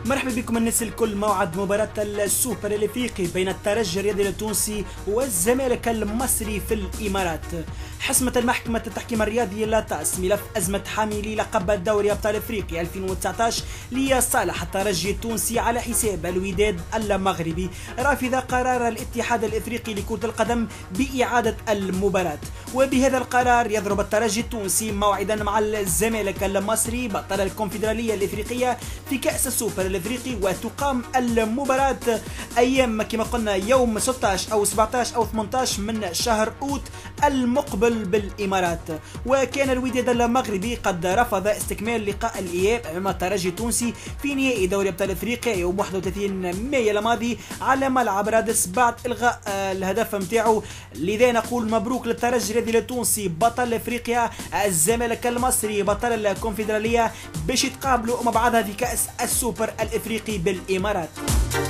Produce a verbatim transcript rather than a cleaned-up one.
مرحبا بكم الناس الكل. موعد مباراة السوبر الافريقي بين الترجي الرياضي التونسي والزمالك المصري في الامارات. حسمت المحكمة التحكيم الرياضي لاطاس ملف أزمة حاملي لقب دوري أبطال أفريقيا ألفين وتسعطاش لصالح الترجي التونسي على حساب الوداد المغربي، رافضة قرار الاتحاد الافريقي لكرة القدم بإعادة المباراة. وبهذا القرار يضرب الترجي التونسي موعدا مع الزمالك المصري بطل الكونفدرالية الافريقية في كأس السوبر الافريقي، وتقام المباراة ايام كما قلنا يوم ستطاش او سبعطاش او ثمنطاش من شهر اوت المقبل بالامارات. وكان الوداد المغربي قد رفض استكمال لقاء الاياب امام الترجي التونسي في نهائي دوري ابطال افريقيا يوم واحد وثلاثين مايو الماضي على ملعب رادس بعد الغاء الهدف نتاعو. لذا نقول مبروك للترجي الرياضي التونسي بطل افريقيا، الزمالك المصري بطل الكونفدرالية، باش يتقابلوا مع بعضها في كأس السوبر الافريقي بالامارات.